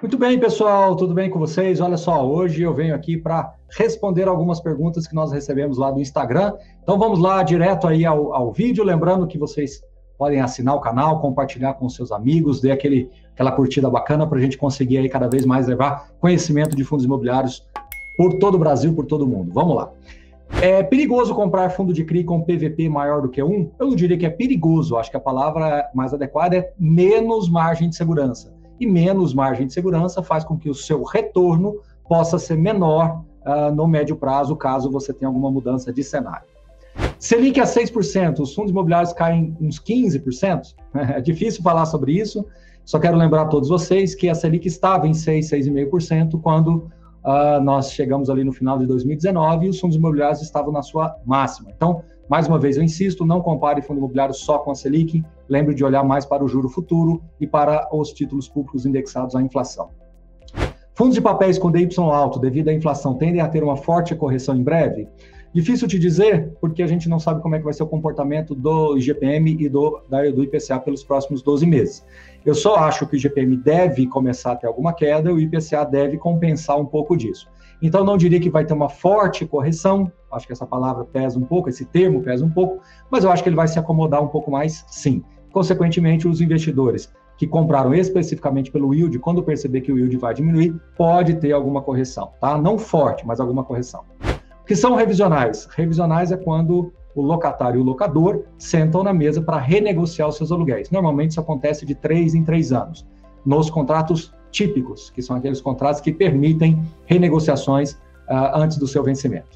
Muito bem, pessoal, tudo bem com vocês? Olha só, hoje eu venho aqui para responder algumas perguntas que nós recebemos lá do Instagram. Então vamos lá, direto aí ao vídeo, lembrando que vocês podem assinar o canal, compartilhar com seus amigos, dar aquela curtida bacana para a gente conseguir aí cada vez mais levar conhecimento de fundos imobiliários por todo o Brasil, por todo o mundo. Vamos lá. É perigoso comprar fundo de CRI com PVP maior do que 1? Eu não diria que é perigoso, acho que a palavra mais adequada é menos margem de segurança. E menos margem de segurança faz com que o seu retorno possa ser menor no médio prazo, caso você tenha alguma mudança de cenário. Selic a 6%, os fundos imobiliários caem uns 15%, é difícil falar sobre isso, só quero lembrar a todos vocês que a Selic estava em 6, 6,5% quando nós chegamos ali no final de 2019 e os fundos imobiliários estavam na sua máxima. Então, mais uma vez eu insisto, não compare fundo imobiliário só com a Selic, lembre de olhar mais para o juro futuro e para os títulos públicos indexados à inflação. Fundos de papéis com DY alto devido à inflação tendem a ter uma forte correção em breve? Difícil te dizer, porque a gente não sabe como é que vai ser o comportamento do IGPM e do IPCA pelos próximos 12 meses. Eu só acho que o IGPM deve começar a ter alguma queda e o IPCA deve compensar um pouco disso. Então, não diria que vai ter uma forte correção, acho que essa palavra pesa um pouco, esse termo pesa um pouco, mas eu acho que ele vai se acomodar um pouco mais, sim. Consequentemente, os investidores que compraram especificamente pelo yield, quando perceber que o yield vai diminuir, pode ter alguma correção, tá? Não forte, mas alguma correção. O que são revisionais? Revisionais é quando o locatário e o locador sentam na mesa para renegociar os seus aluguéis. Normalmente isso acontece de 3 em 3 anos, nos contratos típicos, que são aqueles contratos que permitem renegociações antes do seu vencimento.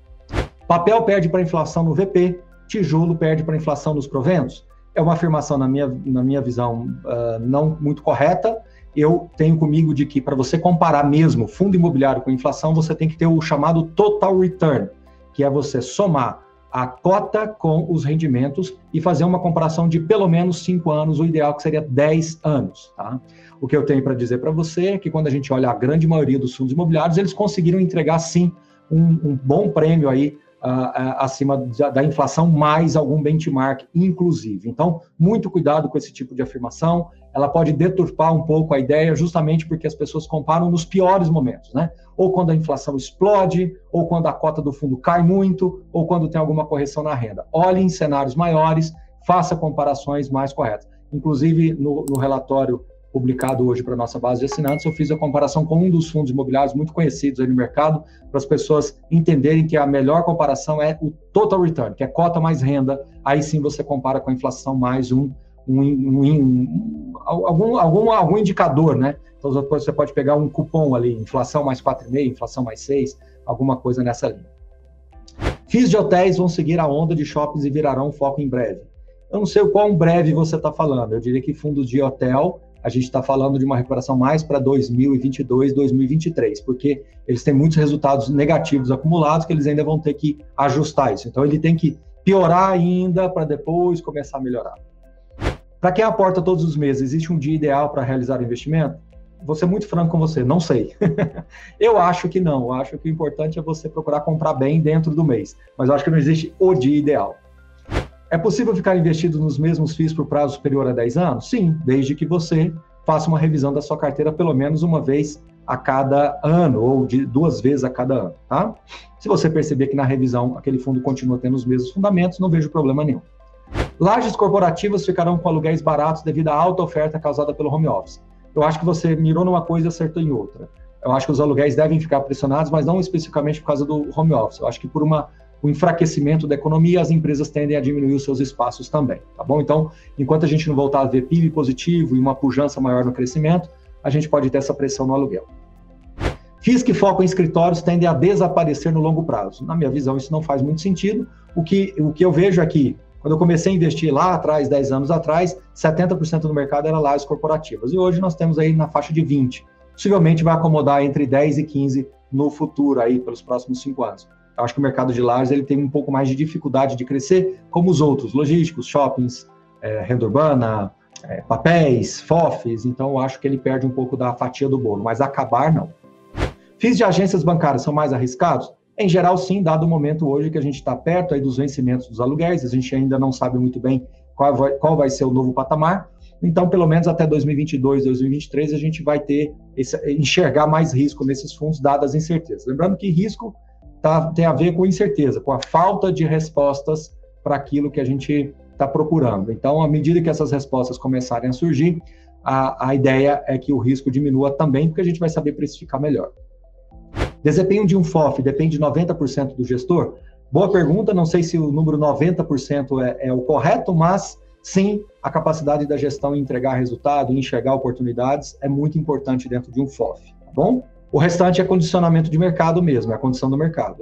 Papel perde para a inflação no VP, tijolo perde para a inflação nos proventos. É uma afirmação, na minha visão, não muito correta. Eu tenho comigo de que, para você comparar mesmo fundo imobiliário com inflação, você tem que ter o chamado total return, que é você somar a cota com os rendimentos e fazer uma comparação de pelo menos 5 anos, o ideal que seria 10 anos. Tá? O que eu tenho para dizer para você é que quando a gente olha a grande maioria dos fundos imobiliários, eles conseguiram entregar, sim, um bom prêmio aí, acima da inflação, mais algum benchmark, inclusive. Então, muito cuidado com esse tipo de afirmação. Ela pode deturpar um pouco a ideia, justamente porque as pessoas comparam nos piores momentos, né? Ou quando a inflação explode, ou quando a cota do fundo cai muito, ou quando tem alguma correção na renda. Olhe em cenários maiores, faça comparações mais corretas. Inclusive, no relatório publicado hoje para a nossa base de assinantes, eu fiz a comparação com um dos fundos imobiliários muito conhecidos aí no mercado, para as pessoas entenderem que a melhor comparação é o total return, que é cota mais renda, aí sim você compara com a inflação mais algum indicador, né? Então você pode pegar um cupom ali, inflação mais 4,5, inflação mais 6, alguma coisa nessa linha. FIIs de hotéis vão seguir a onda de shoppings e virarão foco em breve. Eu não sei o quão breve você está falando, eu diria que fundos de hotel, a gente está falando de uma recuperação mais para 2022, 2023, porque eles têm muitos resultados negativos acumulados que eles ainda vão ter que ajustar isso. Então, ele tem que piorar ainda para depois começar a melhorar. Para quem aporta todos os meses, existe um dia ideal para realizar o investimento? Vou ser muito franco com você, não sei. Eu acho que não, eu acho que o importante é você procurar comprar bem dentro do mês, mas eu acho que não existe o dia ideal. É possível ficar investido nos mesmos FIIs por prazo superior a 10 anos? Sim, desde que você faça uma revisão da sua carteira pelo menos uma vez a cada ano, ou de 2 vezes a cada ano, tá? Se você perceber que na revisão aquele fundo continua tendo os mesmos fundamentos, não vejo problema nenhum. Lajes corporativas ficarão com aluguéis baratos devido à alta oferta causada pelo home office. Eu acho que você mirou numa coisa e acertou em outra. Eu acho que os aluguéis devem ficar pressionados, mas não especificamente por causa do home office. Eu acho que por o enfraquecimento da economia, as empresas tendem a diminuir os seus espaços também, tá bom? Então, enquanto a gente não voltar a ver PIB positivo e uma pujança maior no crescimento, a gente pode ter essa pressão no aluguel. FIIs que focam em escritórios tendem a desaparecer no longo prazo. Na minha visão, isso não faz muito sentido. O que eu vejo aqui, quando eu comecei a investir lá atrás, 10 anos atrás, 70% do mercado era lajes corporativas. E hoje nós temos aí na faixa de 20%. Possivelmente vai acomodar entre 10 e 15% no futuro, aí, pelos próximos 5 anos. Eu acho que o mercado de lajes ele tem um pouco mais de dificuldade de crescer, como os outros, logísticos, shoppings, renda urbana, papéis, FOFs, então eu acho que ele perde um pouco da fatia do bolo, mas acabar não. FIIs de agências bancárias são mais arriscados? Em geral, sim, dado o momento hoje que a gente está perto aí dos vencimentos dos aluguéis, a gente ainda não sabe muito bem qual vai ser o novo patamar, Então, pelo menos até 2022, 2023, a gente vai enxergar mais risco nesses fundos, dadas as incertezas. Lembrando que risco tem a ver com incerteza, com a falta de respostas para aquilo que a gente está procurando. Então, à medida que essas respostas começarem a surgir, a ideia é que o risco diminua também, porque a gente vai saber precificar melhor. Desempenho de um FOF depende de 90% do gestor? Boa pergunta, não sei se o número 90% é o correto, mas sim, a capacidade da gestão em entregar resultado, em enxergar oportunidades, é muito importante dentro de um FOF, tá bom? O restante é condicionamento de mercado mesmo, é a condição do mercado.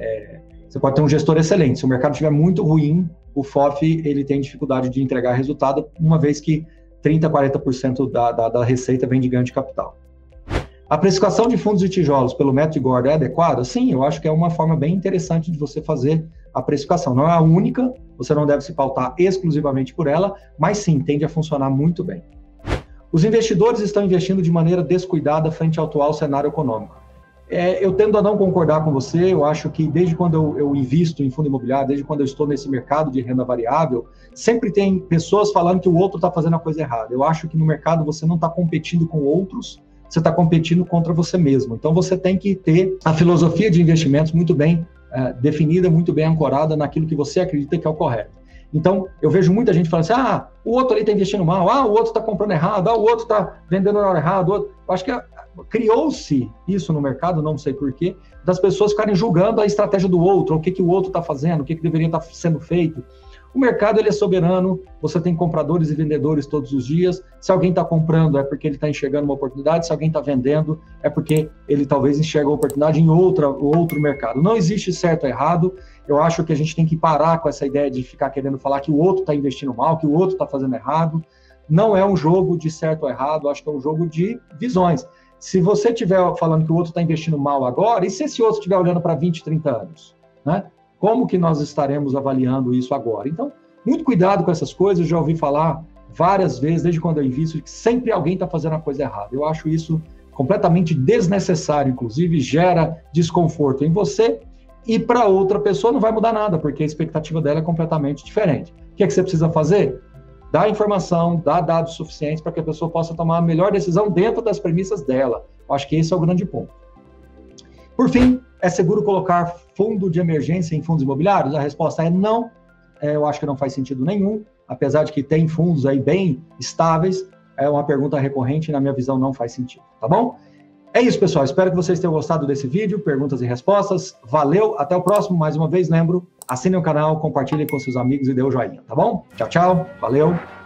Você pode ter um gestor excelente, se o mercado estiver muito ruim, o FOF ele tem dificuldade de entregar resultado, uma vez que 30%, 40% da receita vem de ganho de capital. A precificação de fundos de tijolos pelo método de Gordon é adequada? Sim, eu acho que é uma forma bem interessante de você fazer a precificação. Não é a única, você não deve se pautar exclusivamente por ela, mas sim, tende a funcionar muito bem. Os investidores estão investindo de maneira descuidada frente ao atual cenário econômico. Eu tendo a não concordar com você, eu acho que desde quando eu invisto em fundo imobiliário, desde quando eu estou nesse mercado de renda variável, sempre tem pessoas falando que o outro está fazendo a coisa errada. Eu acho que no mercado você não está competindo com outros, você está competindo contra você mesmo. Então você tem que ter a filosofia de investimentos muito bem definida, muito bem ancorada naquilo que você acredita que é o correto. Então, eu vejo muita gente falando assim, o outro ali está investindo mal, o outro está comprando errado, o outro está vendendo na hora errada. Eu acho que criou-se isso no mercado, não sei porquê, das pessoas ficarem julgando a estratégia do outro, o que o outro está fazendo, o que deveria estar sendo feito. O mercado ele é soberano, você tem compradores e vendedores todos os dias. Se alguém está comprando é porque ele está enxergando uma oportunidade, se alguém está vendendo é porque ele talvez enxerga uma oportunidade em outro mercado. Não existe certo ou errado. Eu acho que a gente tem que parar com essa ideia de ficar querendo falar que o outro está investindo mal, que o outro está fazendo errado. Não é um jogo de certo ou errado, acho que é um jogo de visões. Se você estiver falando que o outro está investindo mal agora, e se esse outro estiver olhando para 20, 30 anos, né? Como que nós estaremos avaliando isso agora? Então, muito cuidado com essas coisas. Eu já ouvi falar várias vezes, desde quando eu invisto, que sempre alguém está fazendo a coisa errada. Eu acho isso completamente desnecessário, inclusive gera desconforto em você e para outra pessoa não vai mudar nada, porque a expectativa dela é completamente diferente. O que é que você precisa fazer? Dar informação, dar dados suficientes para que a pessoa possa tomar a melhor decisão dentro das premissas dela. Eu acho que esse é o grande ponto. Por fim, é seguro colocar fundo de emergência em fundos imobiliários? A resposta é não. Eu acho que não faz sentido nenhum, apesar de que tem fundos aí bem estáveis, é uma pergunta recorrente e na minha visão não faz sentido, tá bom? É isso, pessoal. Espero que vocês tenham gostado desse vídeo, perguntas e respostas. Valeu, até o próximo. Mais uma vez, lembro, assinem o canal, compartilhem com seus amigos e dê o joinha, tá bom? Tchau, tchau. Valeu.